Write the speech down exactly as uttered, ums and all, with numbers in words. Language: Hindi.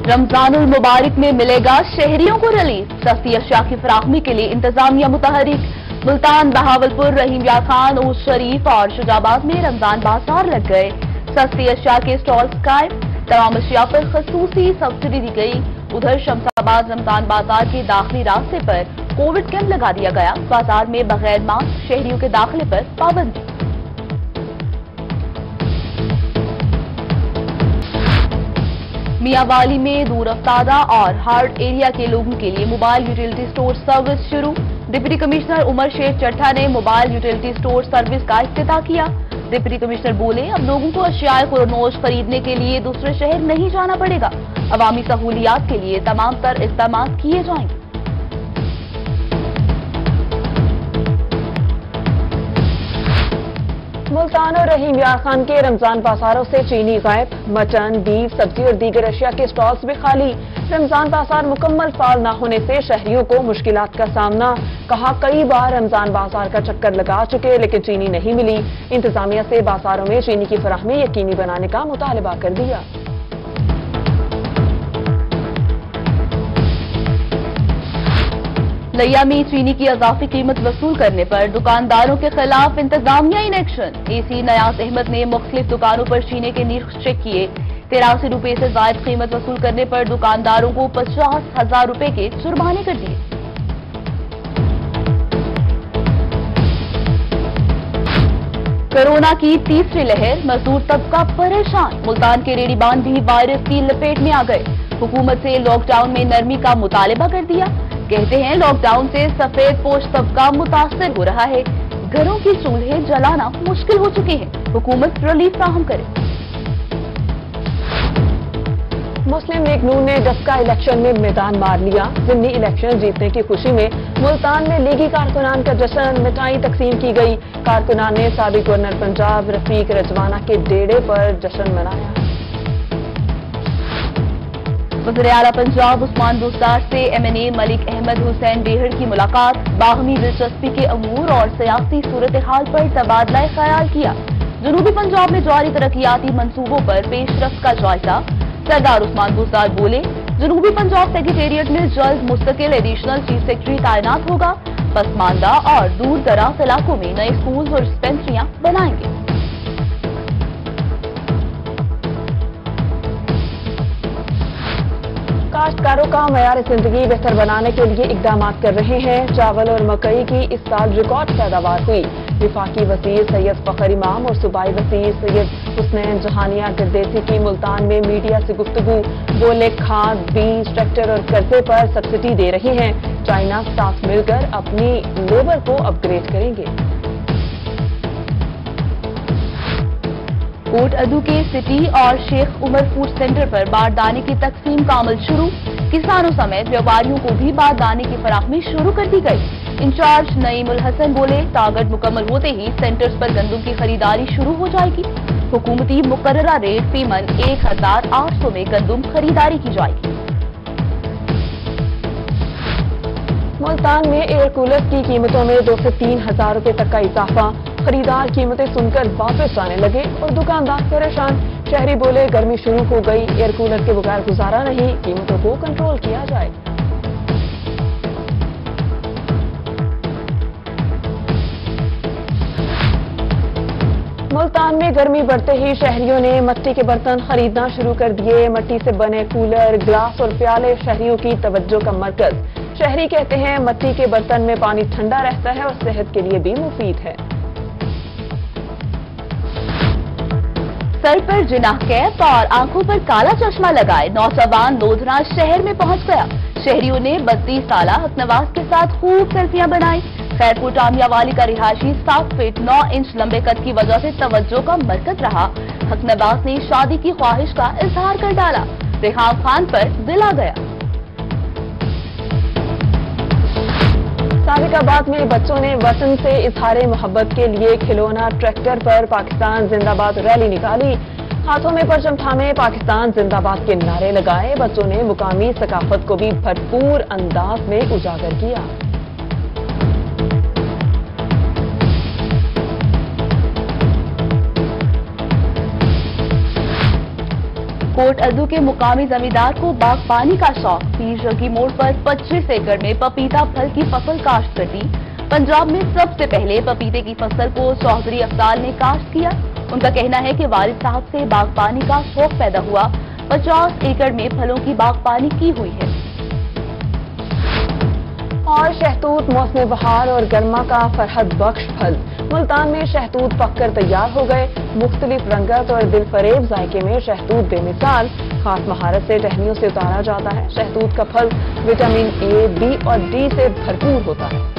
रमजानुल मुबारक में मिलेगा शहरियों को रिलीफ। सस्ती अशिया की फराहमी के लिए इंतजामिया मुतहरिक। मुल्तान, बहावलपुर, रहीमिया खान, ऊस शरीफ और शुजाबाद में रमजान बाजार लग गए। सस्ती अशिया के स्टॉल्स कायम। तमाम अशिया पर खसूसी सब्सिडी दी गई। उधर शमशाबाद रमजान बाजार के दाखिली रास्ते पर कोविड कैंप लगा दिया गया। बाजार में बगैर मास्क शहरियों के दाखिले पर पाबंदी। मियांवाली में दूर अफ्तादा और हार्ड एरिया के लोगों के लिए मोबाइल यूटिलिटी स्टोर सर्विस शुरू। डिप्टी कमिश्नर उमर शेख चट्टा ने मोबाइल यूटिलिटी स्टोर सर्विस का इफ्तिताह किया। डिप्टी कमिश्नर बोले, अब लोगों को अशियाए खुरनोश खरीदने के लिए दूसरे शहर नहीं जाना पड़ेगा। अवामी सहूलियात के लिए तमाम तर इक़दाम किए जाएंगे। मुल्तान और रहीमिया खान के रमजान बाजारों से चीनी गायब। मटन, बीफ, सब्जी और दीगर अशिया के स्टॉल्स भी खाली। रमजान बाजार मुकम्मल फाल न होने से शहरियों को मुश्किलात का सामना। कहा, कई बार रमजान बाजार का चक्कर लगा चुके लेकिन चीनी नहीं मिली। इंतजामिया से बाजारों में चीनी की फराहमी यकीनी बनाने का मुतालबा कर दिया। लिया में चीनी की अजाफी कीमत वसूल करने पर दुकानदारों के खिलाफ इंतजामिया in action. AC Nayaz Ahmad ने मुख्तलिफ दुकानों पर चीनी के निर्ख चेक किए। तिरासी रुपए से जायद कीमत वसूल करने पर दुकानदारों को पचास हजार रुपए के जुर्माने कर दिए। कोरोना की तीसरी लहर, मजदूर तबका परेशान। मुल्तान के रेड़ीबान भी वायरस की लपेट में आ गए। हुकूमत से लॉकडाउन में नरमी का मुतालबा कर दिया। कहते हैं, लॉकडाउन से सफेद पोश तबका मुतासर हो रहा है। घरों की चूल्हे जलाना मुश्किल हो चुकी है। हुकूमत रिलीफ फराहम करे। मुस्लिम लीग नून ने डस्का इलेक्शन में मैदान मार लिया। जिमनी इलेक्शन जीतने की खुशी में मुल्तान में लीगी कारकुनान का जश्न, मिठाई तकसीम की गई। कारकुनान ने साबिक गवर्नर पंजाब रफीक रजवाना के डेरे पर जश्न मनाया। वज़ीर आला पंजाब उस्मान बुज़दार से M N A Malik Ahmad Hussain Dehar की मुलाकात। बाहमी दिलचस्पी के अमूर और सियासी सूरत हाल पर तबादला ख्याल किया। जनूबी पंजाब में जारी तरक्याती मंसूबों पर पेशरफ्त का जायजा। सरदार उस्मान बुज़दार बोले, जनूबी पंजाब सेक्रेटेरिएट में जल्द मुस्तकिल एडिशनल चीफ सेक्रेटरी तैनात होगा। पसमानदा और दूर दराज इलाकों में नए स्कूल और डिस्पेंसरियां बनाएंगे। काश्तकारों का मयार जिंदगी बेहतर बनाने के लिए इकदाम कर रहे हैं। चावल और मकई की इस साल रिकॉर्ड पैदावार हुई। विफाकी वज़ीर सैयद फखर इमाम और सूबाई वज़ीर सैयद हुसनैन जहानिया गिरदेसी की मुल्तान में मीडिया से गुफ्तगू। बोले, खाद, बीज, ट्रैक्टर और कर्जे पर सब्सिडी दे रही हैं। चाइना साथ मिलकर अपनी लेबर को अपग्रेड करेंगे। कोट अदू के सिटी और शेख उमर फूड सेंटर पर बारदाने की तकसीम का अमल शुरू। किसानों समेत व्यापारियों को भी बारदाने की फराहमी शुरू कर दी गई। इंचार्ज नईम उल हसन बोले, टारगेट मुकम्मल होते ही सेंटर्स पर गंदम की खरीदारी शुरू हो जाएगी। हुकूमती मुकर्ररा रेट फीमन एक हजार आठ सौ में गंदम खरीदारी की जाएगी। मुल्तान में एयर कूलर की कीमतों में दो से तीन हजार रुपए तक का इजाफा। खरीदार कीमतें सुनकर वापस जाने लगे और दुकानदार परेशान। शहरी बोले, गर्मी शुरू हो गई, एयर कूलर के बगैर गुजारा नहीं, कीमतों को कंट्रोल किया जाए। मुल्तान में गर्मी बढ़ते ही शहरियों ने मिट्टी के बर्तन खरीदना शुरू कर दिए। मिट्टी से बने कूलर, ग्लास और प्याले शहरियों की तवज्जो का मरकज। शहरी कहते हैं, मिट्टी के बर्तन में पानी ठंडा रहता है और सेहत के लिए भी मुफीद है। सर पर जिनाह कैप और आंखों पर काला चश्मा लगाए नौजवान लोधरा शहर में पहुंच गया। शहरियों ने बत्तीस साला हकनवाज के साथ खूब सेल्फियां बनाई। खैरपुर टामियावाली का रिहायशी सात फीट नौ इंच लंबे कद की वजह से तवज्जो का मरकज रहा। हकनवाज ने शादी की ख्वाहिश का इजहार कर डाला। रेहान खान पर दिल आ गया। सादिकाबाद में बच्चों ने वतन से इजहार मोहब्बत के लिए खिलौना ट्रैक्टर पर पाकिस्तान जिंदाबाद रैली निकाली। हाथों में परचम थामे पाकिस्तान जिंदाबाद के नारे लगाए। बच्चों ने मुकामी सकाफत को भी भरपूर अंदाज में उजागर किया। कोट अद्दू के मुकामी जमींदार को बागबानी का शौक। पीर जगी मोड़ पर पच्चीस एकड़ में पपीता फल की फसल काश्त कर दी। पंजाब में सबसे पहले पपीते की फसल को चौधरी अफजाल ने काश्त किया। उनका कहना है कि वालिद साहब से बागबानी का शौक पैदा हुआ। पचास एकड़ में फलों की बागबानी की हुई है। और शहतूत मौसम बहार और गर्मा का फरहत बख्श फल। मुल्तान में शहतूत पककर तैयार हो गए। मुख्तलिफ रंगत और दिलफरेब जायके में शहतूत बेमिसाल। खास महारत से टहनियों से उतारा जाता है। शहतूत का फल विटामिन ए, बी और डी से भरपूर होता है।